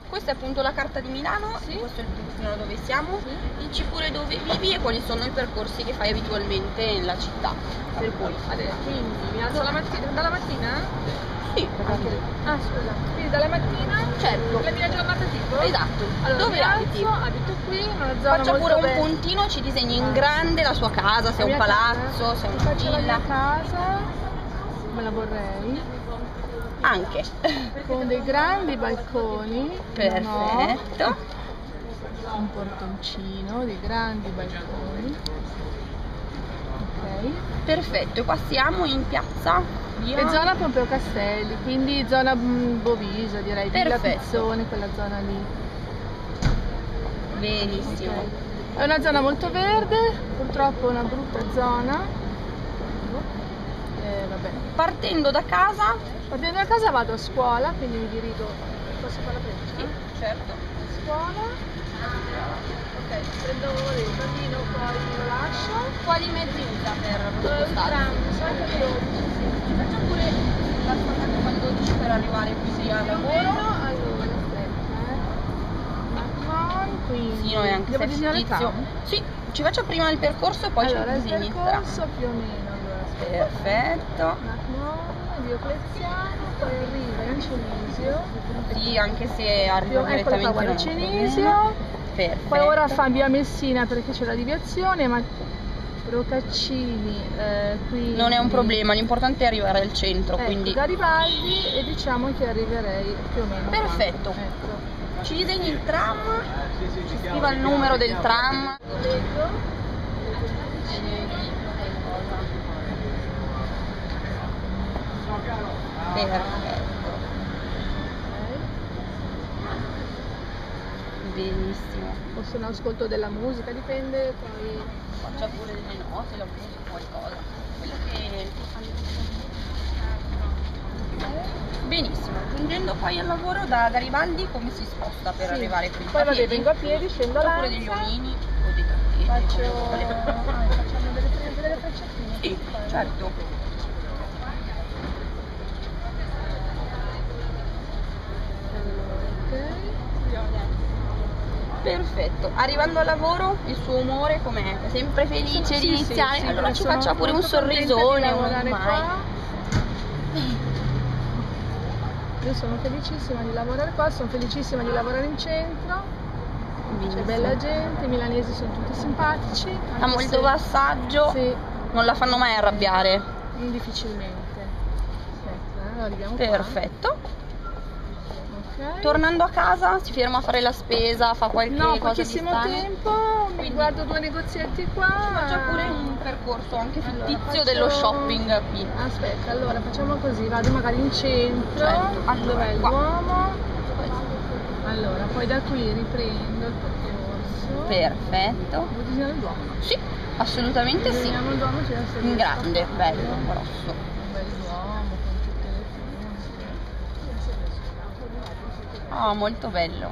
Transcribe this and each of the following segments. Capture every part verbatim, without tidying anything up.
Questa è appunto la carta di Milano, sì. Questo è il pochettino dove siamo, sì. Dici pure dove vivi e quali sono i percorsi che fai abitualmente nella città. Per cui Adesso, quindi mi alzo la mattina, dalla mattina? Sì, Anche. Ah scusa, quindi dalla mattina? Certo. La mia giornata tipo? Esatto. Allora, Dove mi abiti? alzo, abito qui, in una zona Faccia molto pure un bella. puntino, ci disegni in grande la sua casa, se è La un mia palazzo, casa. se è Vi una faccio la villa. mia casa, me la vorrei, Anche. con dei grandi balconi. Perfetto. Un portoncino, dei grandi balconi. Ok. Perfetto, qua siamo in piazza via... E zona Pompeo Castelli, quindi zona mh, Bovisa, direi, Villa Perfetto. Pizzone, quella zona lì. Benissimo. Okay. È una zona molto verde, purtroppo è una brutta zona. Eh, vabbè. Partendo da casa... Partendo da casa vado a scuola, quindi mi dirigo. Posso fare la presa? Sì, certo. Scuola. Ok, prendo il bambino, poi lo lascio. Quali mezzi usa per Dove il spostarsi? tram? Sono anche le dodici. Faccio pure la sua alle dodici per arrivare qui al Più o lavoro. meno, allora, aspetta, eh. Macron, quindi... Sì, noi anche Devo se disegnare il tizio. tram? Sì, ci faccio prima il percorso e poi Allora, ci il disegni il tram. percorso più o meno, allora, aspetta. Perfetto. Macron, Diocleziano, poi arriva in Cenisio. Sì, anche se arriva Eccolo qua, direttamente guarda, non è un Cenisio. problema. Perfetto. Poi ora fa via Messina perché c'è la deviazione, ma Procaccini, eh, quindi... Non è un problema, l'importante è arrivare al centro, ecco, quindi... Garibaldi, e diciamo che arriverei più o meno. Perfetto. Qua. Ecco. Ci disegni il tram, ci scriva il numero del tram. Leggo. Perfetto. Benissimo. Forse un ascolto della musica, dipende, poi... Faccia pure delle note, la musica, qualcosa. Quello che... Benissimo, giungendo poi al lavoro da Garibaldi come si sposta per sì. arrivare qui? Poi A vabbè, piedi? vengo a piedi, scendo Faccia là. pure degli olini o dei trattini. Faccio... ah, facciamo delle, delle frecciatine. Sì, certo. Perfetto, arrivando al lavoro il suo umore com'è? È sempre felice Sì, di iniziare? sì, sì, allora ci sono faccia pure un molto contenta di sorrisone, un lavorare smile. qua. Io sono felicissima di lavorare qua, sono felicissima di lavorare in centro. C'è bella gente, i milanesi sono tutti simpatici. A Moldova assaggio, sì, non la fanno mai arrabbiare. difficilmente. Aspetta, eh, arriviamo qua. Perfetto. Okay. Tornando a casa si ferma a fare la spesa, fa qualche no, cosa di pochissimo strano. tempo, mi Quindi guardo due negozietti qua. faccia pure un percorso anche fittizio Allora, faccio... dello shopping qui. Aspetta, allora facciamo così, vado magari in centro, Certo. Allora, dov'è il qua. Duomo? Allora, poi da qui riprendo il percorso. Perfetto. Devo disegnare il Duomo? Sì, assolutamente sì. Disegniamo il Duomo, ci deve essere In questo. grande, bello, grosso. Un bel Duomo con tutte le figure. Oh, molto bello.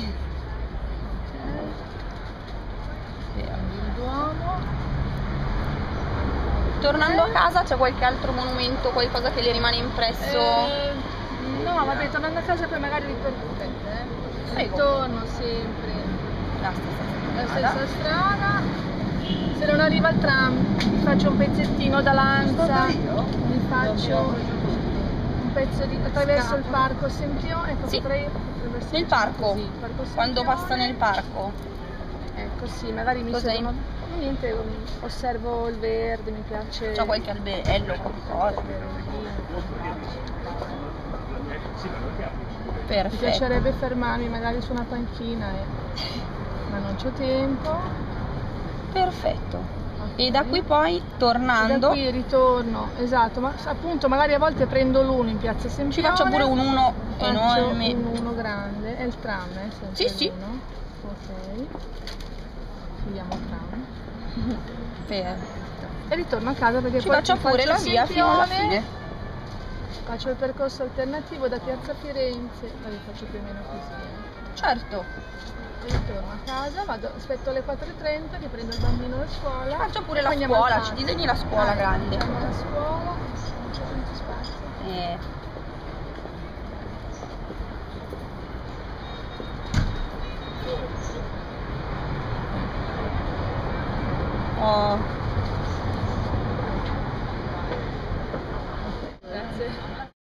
Il Duomo. Tornando a casa c'è qualche altro monumento, qualcosa che le rimane impresso? Eh, no, vabbè, tornando a casa poi magari ritorno. Eh. Ritorno sempre La stessa la strada. stessa strada. Se non arriva il tram, mi faccio un pezzettino da Lanza, mi faccio un pezzo di attraverso il parco Sempione. Ecco, Sì. potrei attraversare Nel parco? così, il parco Quando Sempione. passa nel parco? Ecco, sì, magari mi Cos'è? sono... niente, osservo il verde, mi piace. C'è qualche alberello, qualcosa? Mi Perfetto. piacerebbe fermarmi magari su una panchina, eh. ma non c'ho tempo. Perfetto. Okay. E da qui poi E tornando da qui ritorno, esatto, ma appunto magari a volte prendo l'uno in piazza Sempione. ci faccio pure un uno faccio enorme. un uno grande, è il tram, eh, sempre Sì, sì. l'uno. Ok, scegliamo il tram. Perfetto. E ritorno a casa perché Ci poi faccio ti pure faccio la via fino alla Sempione. fine. Faccio il percorso alternativo da piazza Firenze, poi faccio più o meno così. Certo. E ritorno a casa, vado, aspetto alle quattro e trenta che prendo il bambino da scuola. Faccio pure la poi andiamo al scuola, parco. ci disegni la scuola Ah, grande. Andiamo alla scuola, non c'è tanto spazio. Eh. Oh. Grazie.